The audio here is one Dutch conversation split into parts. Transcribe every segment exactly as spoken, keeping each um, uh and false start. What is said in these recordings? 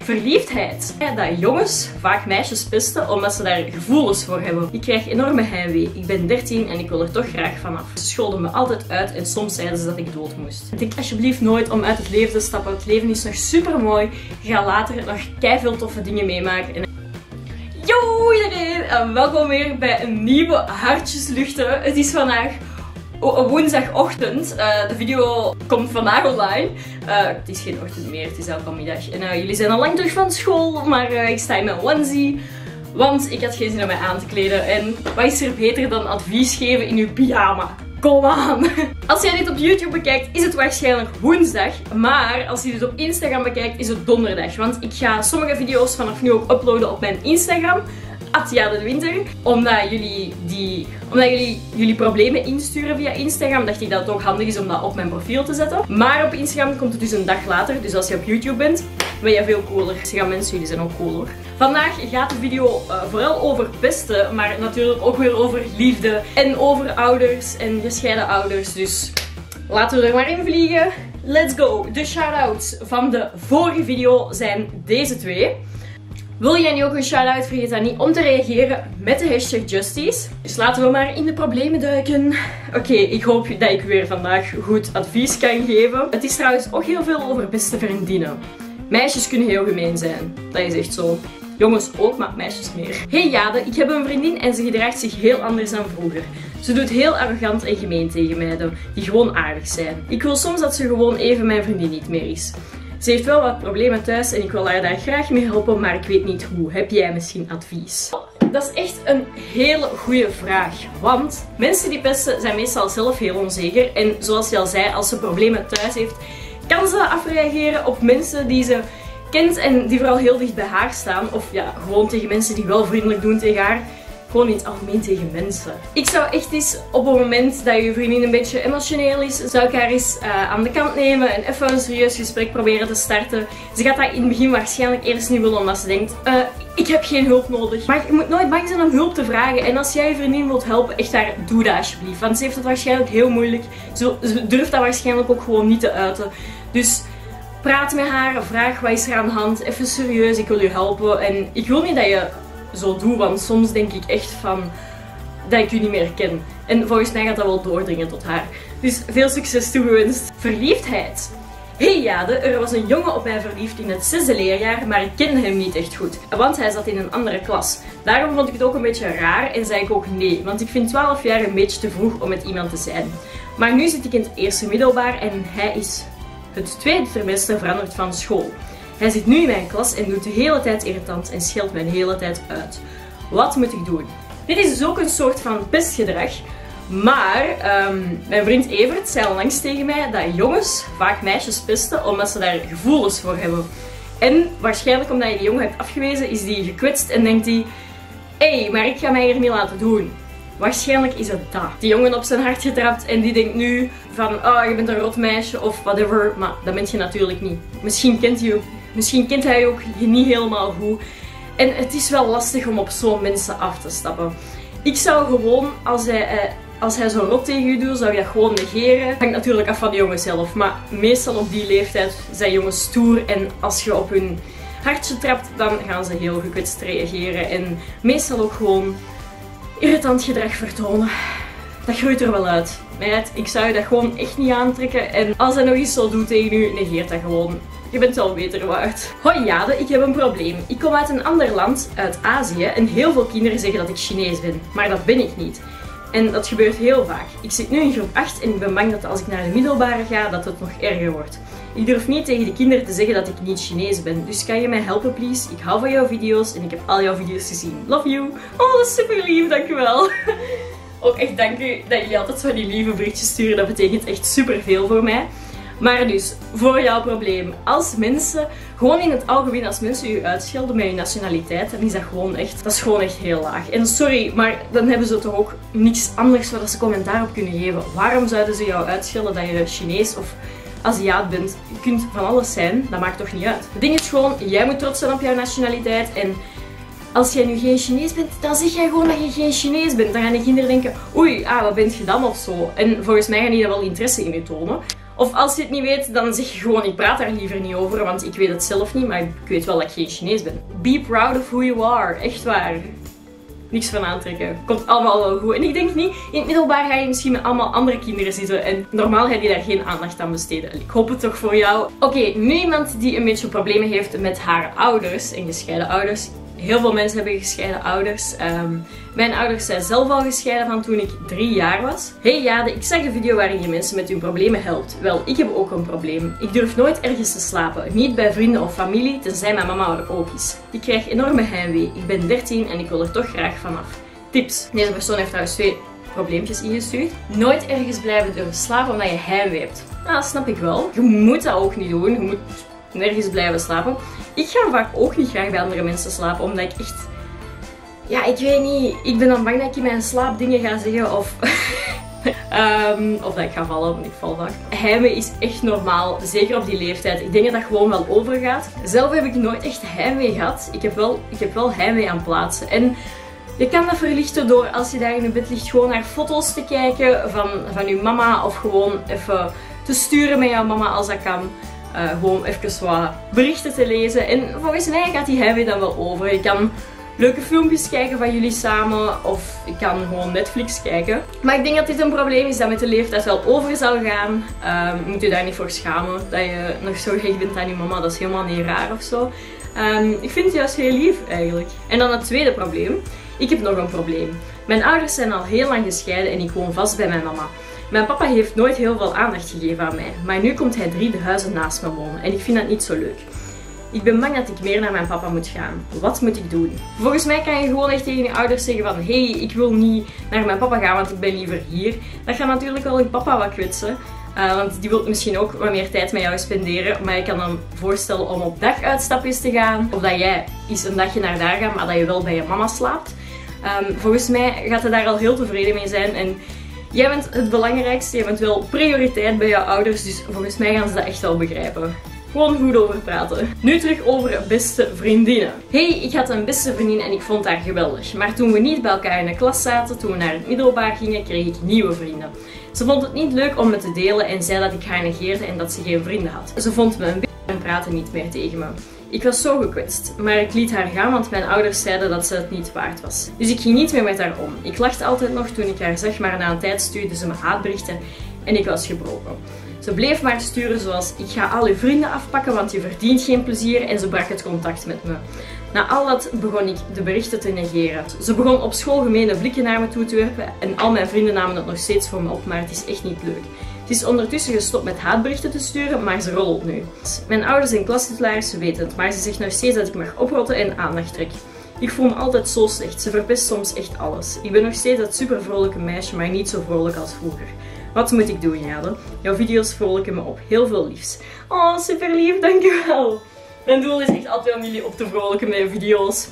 Verliefdheid. Ja, dat jongens vaak meisjes pesten omdat ze daar gevoelens voor hebben. Ik krijg enorme heimwee. Ik ben dertien en ik wil er toch graag vanaf. Ze scholden me altijd uit en soms zeiden ze dat ik dood moest. Denk alsjeblieft nooit om uit het leven te stappen. Het leven is nog super mooi. Je gaat later nog keiveel toffe dingen meemaken. En... Yo iedereen en welkom weer bij een nieuwe Hartjesluchten. Het is vandaag woensdagochtend. Uh, de video komt vandaag online. Uh, het is geen ochtend meer, het is elke middag. En uh, jullie zijn al lang terug van school, maar uh, ik sta in mijn onesie. Want ik had geen zin om mij aan te kleden. En wat is er beter dan advies geven in uw pyjama? Kom aan! Als jij dit op YouTube bekijkt, is het waarschijnlijk woensdag. Maar als je dit op Instagram bekijkt, is het donderdag. Want ik ga sommige video's vanaf nu ook uploaden op mijn Instagram. Atjade de Winter. Omdat jullie, die, omdat jullie jullie problemen insturen via Instagram, dacht ik dat het ook handig is om dat op mijn profiel te zetten. Maar op Instagram komt het dus een dag later. Dus als je op YouTube bent, ben je veel cooler. Ze gaan mensen, jullie zijn ook cooler. Vandaag gaat de video uh, vooral over pesten, maar natuurlijk ook weer over liefde. En over ouders en gescheiden ouders. Dus laten we er maar in vliegen. Let's go! De shout-outs van de vorige video zijn deze twee. Wil jij nu ook een shout-out? Vergeet dan niet om te reageren met de hashtag Justice. Dus laten we maar in de problemen duiken. Oké, okay, ik hoop dat ik weer vandaag goed advies kan geven. Het is trouwens ook heel veel over beste vriendinnen. Meisjes kunnen heel gemeen zijn. Dat is echt zo. Jongens ook, maar meisjes meer. Hey Jade, ik heb een vriendin en ze gedraagt zich heel anders dan vroeger. Ze doet heel arrogant en gemeen tegen meiden, die gewoon aardig zijn. Ik wil soms dat ze gewoon even mijn vriendin niet meer is. Ze heeft wel wat problemen thuis en ik wil haar daar graag mee helpen, maar ik weet niet hoe. Heb jij misschien advies? Dat is echt een hele goede vraag. Want mensen die pesten zijn meestal zelf heel onzeker. En zoals je al zei, als ze problemen thuis heeft, kan ze afreageren op mensen die ze kent en die vooral heel dicht bij haar staan. Of ja, gewoon tegen mensen die wel vriendelijk doen tegen haar. Gewoon in het algemeen tegen mensen. Ik zou echt eens op het moment dat je vriendin een beetje emotioneel is, zou ik haar eens uh, aan de kant nemen en even een serieus gesprek proberen te starten. Ze gaat dat in het begin waarschijnlijk eerst niet willen omdat ze denkt, uh, ik heb geen hulp nodig. Maar je moet nooit bang zijn om hulp te vragen. En als jij je vriendin wilt helpen, echt daar, doe dat alsjeblieft. Want ze heeft het waarschijnlijk heel moeilijk. Ze, ze durft dat waarschijnlijk ook gewoon niet te uiten. Dus praat met haar, vraag wat is er aan de hand, even serieus, ik wil je helpen. En ik wil niet dat je zo doe, want soms denk ik echt van dat ik u niet meer ken. En volgens mij gaat dat wel doordringen tot haar. Dus veel succes toegewenst. Verliefdheid. Hey Jade, er was een jongen op mij verliefd in het zesde leerjaar, maar ik kende hem niet echt goed. Want hij zat in een andere klas. Daarom vond ik het ook een beetje raar en zei ik ook nee, want ik vind twaalf jaar een beetje te vroeg om met iemand te zijn. Maar nu zit ik in het eerste middelbaar en hij is het tweede trimester veranderd van school. Hij zit nu in mijn klas en doet de hele tijd irritant en scheldt mij de hele tijd uit. Wat moet ik doen? Dit is dus ook een soort van pestgedrag. Maar um, mijn vriend Evert zei onlangs tegen mij dat jongens vaak meisjes pesten omdat ze daar gevoelens voor hebben. En waarschijnlijk omdat je die jongen hebt afgewezen, is die gekwetst en denkt hij: hé, hey, maar ik ga mij hier niet laten doen. Waarschijnlijk is het dat. Die jongen op zijn hart getrapt en die denkt nu van, oh, je bent een rot meisje of whatever. Maar dat bent je natuurlijk niet. Misschien kent hij ook, misschien kent hij ook je niet helemaal goed. En het is wel lastig om op zo'n mensen af te stappen. Ik zou gewoon, als hij, eh, als hij zo rot tegen je doet, zou ik dat gewoon negeren. Hangt natuurlijk af van de jongen zelf. Maar meestal op die leeftijd zijn jongens stoer. En als je op hun hartje trapt, dan gaan ze heel gekwetst reageren. En meestal ook gewoon irritant gedrag vertonen. Dat groeit er wel uit. Meid, ik zou je dat gewoon echt niet aantrekken. En als hij nog eens zo doet tegen u, negeert dat gewoon. Je bent wel beter waard. Hoi Jade, ik heb een probleem. Ik kom uit een ander land, uit Azië, en heel veel kinderen zeggen dat ik Chinees ben. Maar dat ben ik niet. En dat gebeurt heel vaak. Ik zit nu in groep acht en ik ben bang dat als ik naar de middelbare ga, dat het nog erger wordt. Ik durf niet tegen de kinderen te zeggen dat ik niet Chinees ben. Dus kan je mij helpen, please? Ik hou van jouw video's en ik heb al jouw video's gezien. Love you. Oh, dat is super lief, dankjewel. Ook echt dank u dat jullie altijd zo die lieve berichtjes sturen. Dat betekent echt super veel voor mij. Maar dus, voor jouw probleem. Als mensen, gewoon in het algemeen, als mensen u uitschelden met je nationaliteit, dan is dat gewoon echt, dat is gewoon echt heel laag. En sorry, maar dan hebben ze toch ook niks anders waar ze commentaar op kunnen geven. Waarom zouden ze jou uitschelden dat je Chinees of Aziat bent? Je kunt van alles zijn, dat maakt toch niet uit. Het ding is gewoon, jij moet trots zijn op jouw nationaliteit en als jij nu geen Chinees bent, dan zeg jij gewoon dat je geen Chinees bent. Dan gaan de kinderen denken, oei, ah, wat bent je dan of zo? En volgens mij gaan die daar wel interesse in je tonen. Of als je het niet weet, dan zeg je gewoon, ik praat daar liever niet over, want ik weet het zelf niet, maar ik weet wel dat ik geen Chinees ben. Be proud of who you are. Echt waar. Niks van aantrekken. Komt allemaal wel goed. En ik denk niet, in het middelbaar ga je misschien met allemaal andere kinderen zitten en normaal ga je daar geen aandacht aan besteden. Ik hoop het toch voor jou. Oké, okay, nu iemand die een beetje problemen heeft met haar ouders en gescheiden ouders. Heel veel mensen hebben gescheiden ouders. Um, mijn ouders zijn zelf al gescheiden van toen ik drie jaar was. Hey Jade, ik zag een video waarin je mensen met hun problemen helpt. Wel, ik heb ook een probleem. Ik durf nooit ergens te slapen. Niet bij vrienden of familie, tenzij mijn mama er ook is. Ik krijg enorme heimwee. Ik ben dertien en ik wil er toch graag vanaf. Tips. Deze persoon heeft trouwens twee probleempjes ingestuurd. Nooit ergens blijven durven slapen omdat je heimwee hebt. Nou, dat snap ik wel. Je moet dat ook niet doen. Je moet nergens blijven slapen. Ik ga vaak ook niet graag bij andere mensen slapen, omdat ik echt... Ja, ik weet niet. Ik ben dan bang dat ik in mijn slaap dingen ga zeggen of... um, of dat ik ga vallen, want ik val vaak. Heimwee is echt normaal, zeker op die leeftijd. Ik denk dat dat gewoon wel overgaat. Zelf heb ik nooit echt heimwee gehad. Ik heb wel, ik heb wel heimwee aan plaatsen. En je kan dat verlichten door, als je daar in je bed ligt, gewoon naar foto's te kijken van, van je mama. Of gewoon even te sturen met jouw mama als dat kan. Uh, gewoon even wat berichten te lezen. En volgens mij gaat die heimwee dan wel over. Je kan leuke filmpjes kijken van jullie samen. Of je kan gewoon Netflix kijken. Maar ik denk dat dit een probleem is dat met de leeftijd wel over zal gaan. Um, moet je daar niet voor schamen. Dat je nog zo gehecht bent aan je mama. Dat is helemaal niet raar of zo. Um, ik vind het juist heel lief eigenlijk. En dan het tweede probleem. Ik heb nog een probleem. Mijn ouders zijn al heel lang gescheiden en ik woon vast bij mijn mama. Mijn papa heeft nooit heel veel aandacht gegeven aan mij, maar nu komt hij drie de huizen naast me wonen en ik vind dat niet zo leuk. Ik ben bang dat ik meer naar mijn papa moet gaan. Wat moet ik doen? Volgens mij kan je gewoon echt tegen je ouders zeggen van hé, hey, ik wil niet naar mijn papa gaan, want ik ben liever hier. Dat gaat natuurlijk wel je papa wat kwetsen, uh, want die wil misschien ook wat meer tijd met jou spenderen. Maar je kan dan voorstellen om op daguitstapjes te gaan, of dat jij eens een dagje naar daar gaat, maar dat je wel bij je mama slaapt. Um, volgens mij gaat hij daar al heel tevreden mee zijn en jij bent het belangrijkste, je bent wel prioriteit bij jouw ouders, dus volgens mij gaan ze dat echt wel begrijpen. Gewoon goed over praten. Nu terug over beste vriendinnen. Hey, ik had een beste vriendin en ik vond haar geweldig. Maar toen we niet bij elkaar in de klas zaten, toen we naar het middelbaar gingen, kreeg ik nieuwe vrienden. Ze vond het niet leuk om me te delen en zei dat ik haar negeerde en dat ze geen vrienden had. Ze vond me een beetje en praatte niet meer tegen me. Ik was zo gekwetst, maar ik liet haar gaan, want mijn ouders zeiden dat ze het niet waard was. Dus ik ging niet meer met haar om. Ik lachte altijd nog toen ik haar zag, maar na een tijd stuurde ze me haatberichten en ik was gebroken. Ze bleef maar sturen zoals ik ga al je vrienden afpakken, want je verdient geen plezier, en ze brak het contact met me. Na al dat begon ik de berichten te negeren. Ze begon op school gemene blikken naar me toe te werpen en al mijn vrienden namen het nog steeds voor me op, maar het is echt niet leuk. Ze is ondertussen gestopt met haatberichten te sturen, maar ze roddelt nu. Mijn ouders en klastitularissen weten het, maar ze zegt nog steeds dat ik mag oprotten en aandacht trek. Ik voel me altijd zo slecht, ze verpest soms echt alles. Ik ben nog steeds dat super vrolijke meisje, maar niet zo vrolijk als vroeger. Wat moet ik doen, Jade? Jouw video's vrolijken me op. Heel veel liefs. Oh, super lief, dankjewel. Mijn doel is echt altijd om jullie op te vrolijken met video's.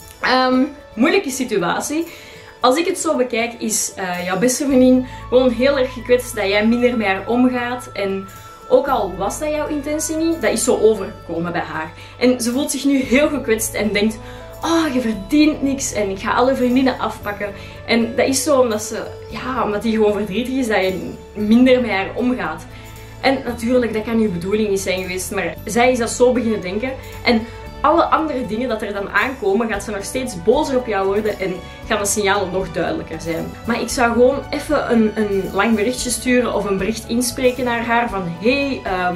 Um, moeilijke situatie. Als ik het zo bekijk, is uh, jouw beste vriendin gewoon heel erg gekwetst dat jij minder met haar omgaat. En ook al was dat jouw intentie niet, dat is zo overgekomen bij haar. En ze voelt zich nu heel gekwetst en denkt: oh, je verdient niks en ik ga alle vriendinnen afpakken. En dat is zo omdat ze, ja, omdat die gewoon verdrietig is dat je minder met haar omgaat. En natuurlijk, dat kan je bedoeling niet zijn geweest, maar zij is dat zo beginnen denken. En alle andere dingen dat er dan aankomen, gaat ze nog steeds bozer op jou worden en gaan de signalen nog duidelijker zijn. Maar ik zou gewoon even een, een lang berichtje sturen of een bericht inspreken naar haar van: hey, um,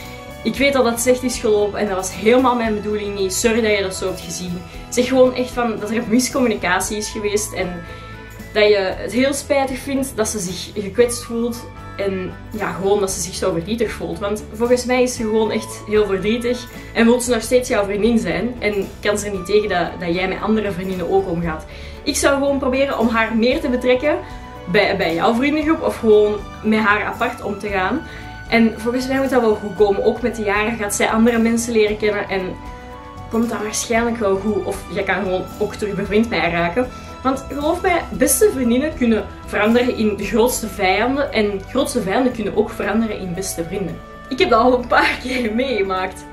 ik weet dat dat slecht is gelopen en dat was helemaal mijn bedoeling niet. Sorry dat je dat zo hebt gezien. Zeg gewoon echt van dat er miscommunicatie is geweest en dat je het heel spijtig vindt dat ze zich gekwetst voelt. En ja, gewoon dat ze zich zo verdrietig voelt. Want volgens mij is ze gewoon echt heel verdrietig. En wil ze nog steeds jouw vriendin zijn. En kan ze er niet tegen dat, dat jij met andere vriendinnen ook omgaat. Ik zou gewoon proberen om haar meer te betrekken bij, bij jouw vriendengroep. Of gewoon met haar apart om te gaan. En volgens mij moet dat wel goed komen. Ook met de jaren gaat zij andere mensen leren kennen. En komt dat waarschijnlijk wel goed. Of je kan gewoon ook terug bevriend met haar raken. Want geloof mij, beste vriendinnen kunnen veranderen in de grootste vijanden. En grootste vijanden kunnen ook veranderen in beste vrienden. Ik heb dat al een paar keer meegemaakt.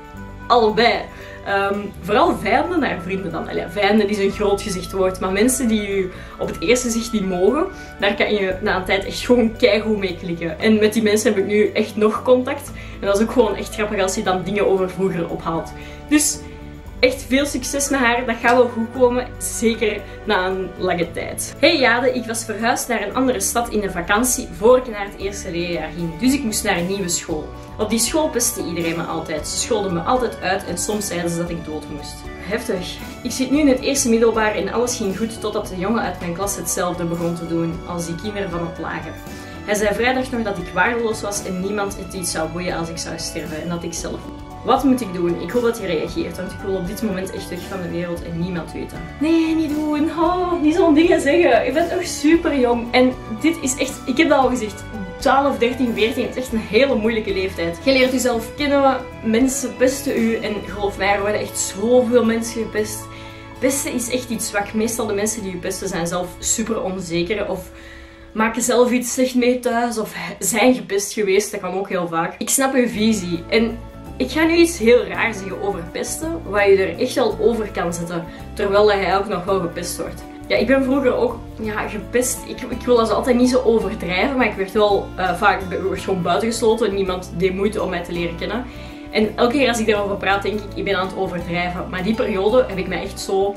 allebei. Um, vooral vijanden naar vrienden dan. Allee, vijanden is een groot gezegd woord, maar mensen die je op het eerste zicht niet mogen, daar kan je na een tijd echt gewoon keigoed mee klikken. En met die mensen heb ik nu echt nog contact. En dat is ook gewoon echt grappig als je dan dingen over vroeger ophaalt. Dus echt veel succes met haar, dat gaat wel goed komen, zeker na een lange tijd. Hey Jade, ik was verhuisd naar een andere stad in de vakantie voor ik naar het eerste leerjaar ging. Dus ik moest naar een nieuwe school. Op die school pestte iedereen me altijd. Ze scholden me altijd uit en soms zeiden ze dat ik dood moest. Heftig. Ik zit nu in het eerste middelbaar en alles ging goed totdat de jongen uit mijn klas hetzelfde begon te doen als die kinderen van het lager. Hij zei vrijdag nog dat ik waardeloos was en niemand het iets zou boeien als ik zou sterven en dat ik zelf. Wat moet ik doen? Ik hoop dat hij reageert, want ik wil op dit moment echt weg van de wereld en niemand weet dat. Nee, niet doen. Oh, niet zo'n dingen zeggen. Je bent nog super jong. En dit is echt, ik heb dat al gezegd, twaalf, dertien, veertien, het is echt een hele moeilijke leeftijd. Je leert jezelf kennen, mensen pesten u en geloof mij, er worden echt zoveel mensen gepest. Pesten is echt iets zwak. Meestal de mensen die u pesten zijn zelf super onzeker of maken zelf iets slecht mee thuis of zijn gepest geweest, dat kan ook heel vaak. Ik snap uw visie en ik ga nu iets heel raar zeggen over pesten, waar je er echt wel over kan zetten, terwijl hij ook nog wel gepest wordt. Ja, ik ben vroeger ook ja, gepest. Ik, ik wil dat altijd niet zo overdrijven, maar ik werd wel uh, vaak werd gewoon buitengesloten. Niemand deed moeite om mij te leren kennen. En elke keer als ik daarover praat, denk ik, ik ben aan het overdrijven. Maar die periode heb ik mij echt zo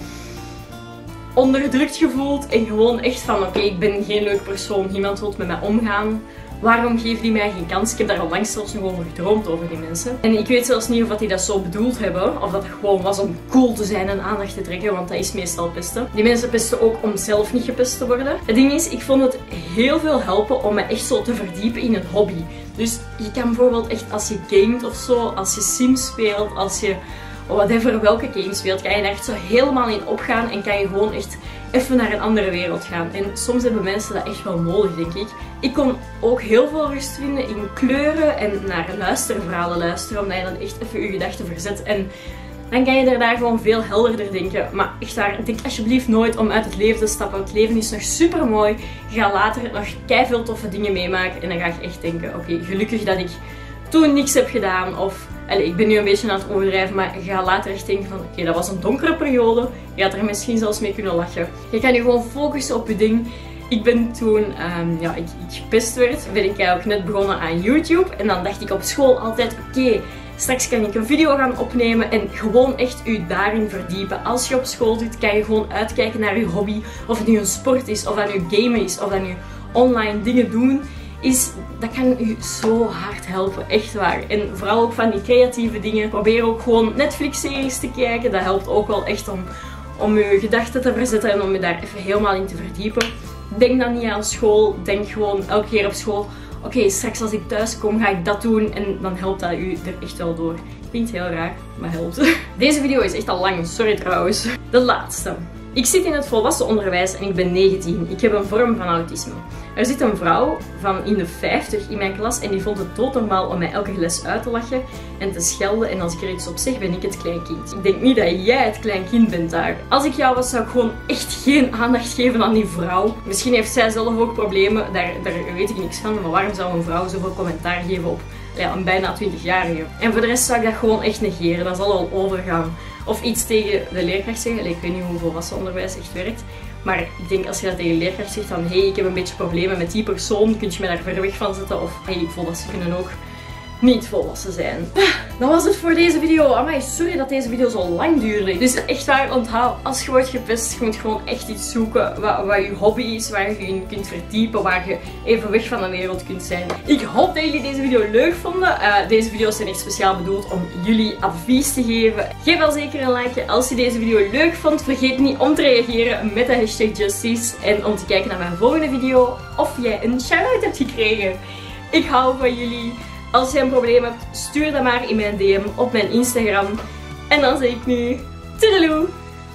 onderdrukt gevoeld en gewoon echt van oké, okay, ik ben geen leuk persoon, niemand wil met mij omgaan. Waarom geeft die mij geen kans? Ik heb daar al lang zelfs nog over gedroomd, over die mensen. En ik weet zelfs niet of die dat zo bedoeld hebben. Of dat het gewoon was om cool te zijn en aandacht te trekken. Want dat is meestal pesten. Die mensen pesten ook om zelf niet gepest te worden. Het ding is, ik vond het heel veel helpen om me echt zo te verdiepen in een hobby. Dus je kan bijvoorbeeld echt als je gamet of zo, als je Sims speelt, als je whatever welke game speelt, kan je daar echt zo helemaal in opgaan. En kan je gewoon echt even naar een andere wereld gaan. En soms hebben mensen dat echt wel nodig, denk ik. Ik kon ook heel veel rust vinden in kleuren en naar luisterverhalen luisteren, omdat je dan echt even je gedachten verzet. En dan kan je er daar gewoon veel helderder denken. Maar echt daar, denk alsjeblieft nooit om uit het leven te stappen. Het leven is nog super mooi. Je gaat later nog keiveel toffe dingen meemaken. En dan ga je echt denken, oké, okay, gelukkig dat ik toen niks heb gedaan. Of, allez, ik ben nu een beetje aan het overdrijven, maar je gaat later echt denken van, oké, okay, dat was een donkere periode. Je gaat er misschien zelfs mee kunnen lachen. Je kan je gewoon focussen op je ding. Ik ben toen, um, ja, ik, ik gepest werd, ben ik ook net begonnen aan YouTube. En dan dacht ik op school altijd, oké, okay, straks kan ik een video gaan opnemen en gewoon echt u daarin verdiepen. Als je op school zit, kan je gewoon uitkijken naar je hobby. Of het nu een sport is, of dat nu gamen is, of dat nu online dingen doen is. Dat kan u zo hard helpen, echt waar. En vooral ook van die creatieve dingen. Probeer ook gewoon Netflix-series te kijken. Dat helpt ook wel echt om, om je gedachten te verzetten en om je daar even helemaal in te verdiepen. Denk dan niet aan school. Denk gewoon elke keer op school. Oké, okay, straks als ik thuis kom ga ik dat doen en dan helpt dat u er echt wel door. Klinkt heel raar, maar helpt. Deze video is echt al lang, sorry trouwens. De laatste. Ik zit in het volwassen onderwijs en ik ben negentien. Ik heb een vorm van autisme. Er zit een vrouw van in de vijftig in mijn klas en die vond het doodnormaal om mij elke les uit te lachen en te schelden. En als ik er iets op zeg, ben ik het kleinkind. Ik denk niet dat jij het kleinkind bent daar. Als ik jou was, zou ik gewoon echt geen aandacht geven aan die vrouw. Misschien heeft zij zelf ook problemen, daar, daar weet ik niks van. Maar waarom zou een vrouw zoveel commentaar geven op ja, een bijna twintigjarige? En voor de rest zou ik dat gewoon echt negeren. Dat zal wel overgaan. Of iets tegen de leerkracht zeggen. Ik weet niet hoe volwassen onderwijs echt werkt. Maar ik denk als je dat tegen de leerkracht zegt van hé, hey, ik heb een beetje problemen met die persoon, kun je me daar ver weg van zetten. Of hey, volwassen kunnen ook niet volwassen zijn. Dat was het voor deze video. Amai, sorry dat deze video zo lang duurde. Dus echt waar, onthoud, als je wordt gepest, je moet gewoon echt iets zoeken wat, wat je hobby is, waar je je in kunt verdiepen, waar je even weg van de wereld kunt zijn. Ik hoop dat jullie deze video leuk vonden. Uh, deze video's zijn echt speciaal bedoeld om jullie advies te geven. Geef wel zeker een like als je deze video leuk vond. Vergeet niet om te reageren met de hashtag Justice en om te kijken naar mijn volgende video of jij een shout-out hebt gekregen. Ik hou van jullie. Als je een probleem hebt, stuur dat maar in mijn D M op mijn Instagram. En dan zeg ik nu, toedeloe!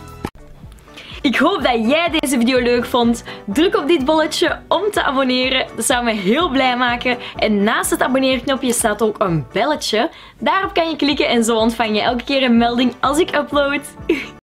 Ik hoop dat jij deze video leuk vond. Druk op dit bolletje om te abonneren. Dat zou me heel blij maken. En naast het abonneerknopje staat ook een belletje. Daarop kan je klikken en zo ontvang je elke keer een melding als ik upload.